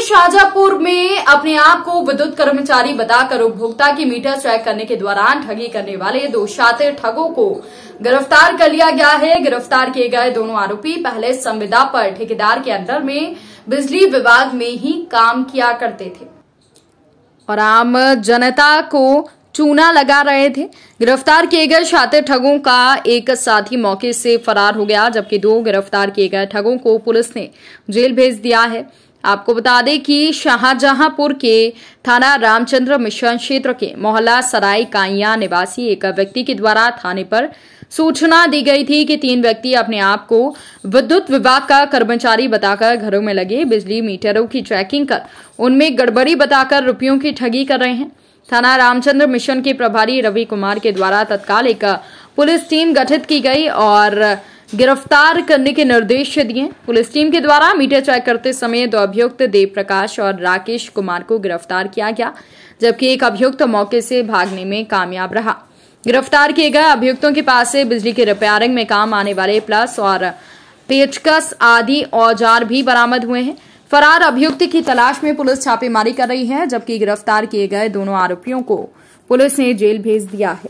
शाहजहांपुर में अपने आप को विद्युत कर्मचारी बताकर उपभोक्ता की मीटर चेक करने के दौरान ठगी करने वाले 2 शातिर ठगों को गिरफ्तार कर लिया गया है। गिरफ्तार किए गए दोनों आरोपी पहले संविदा पर ठेकेदार के अंडर में बिजली विभाग में ही काम किया करते थे और आम जनता को चूना लगा रहे थे। गिरफ्तार किए गए शातिर ठगों का एक साथी मौके से फरार हो गया, जबकि 2 गिरफ्तार किए गए ठगों को पुलिस ने जेल भेज दिया है। आपको बता दें कि शाहजहांपुर के थाना रामचंद्र मिशन क्षेत्र के मोहल्ला सराय काइया निवासी एक व्यक्ति के द्वारा थाने पर सूचना दी गई थी कि 3 व्यक्ति अपने आप को विद्युत विभाग का कर्मचारी बताकर घरों में लगे बिजली मीटरों की चेकिंग कर उनमें गड़बड़ी बताकर रुपयों की ठगी कर रहे हैं। थाना रामचंद्र मिशन के प्रभारी रवि कुमार के द्वारा तत्काल एक पुलिस टीम गठित की गई और गिरफ्तार करने के निर्देश दिए। पुलिस टीम के द्वारा मीटर चेक करते समय 2 अभियुक्त देव प्रकाश और राकेश कुमार को गिरफ्तार किया गया, जबकि एक अभियुक्त मौके से भागने में कामयाब रहा। गिरफ्तार किए गए अभियुक्तों के पास से बिजली की रिपेयरिंग में काम आने वाले प्लस और पेचकस आदि औजार भी बरामद हुए हैं। फरार अभियुक्त की तलाश में पुलिस छापेमारी कर रही है, जबकि गिरफ्तार किए गए दोनों आरोपियों को पुलिस ने जेल भेज दिया है।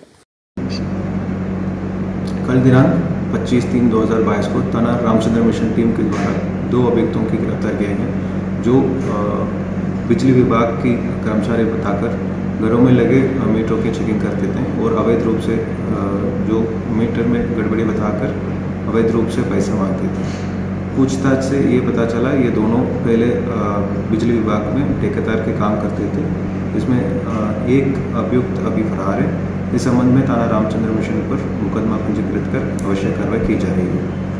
कल दिनांक 25/3/2022 को थाना रामचंद्र मिशन टीम के द्वारा 2 अभियुक्तों की गिरफ्तार किए हैं, जो बिजली विभाग की कर्मचारी बताकर घरों में लगे मीटरों की चेकिंग करते थे और अवैध रूप से जो मीटर में गड़बड़ी बताकर अवैध रूप से पैसा मांगते थे। पूछताछ से ये पता चला ये दोनों पहले बिजली विभाग में ठेकेदार के काम करते थे। इसमें एक अभियुक्त अभी फरार है। इस संबंध में थाना रामचंद्र मिशन पर मुकदमा पंजीकृत कर आवश्यक कार्रवाई की जा रही है।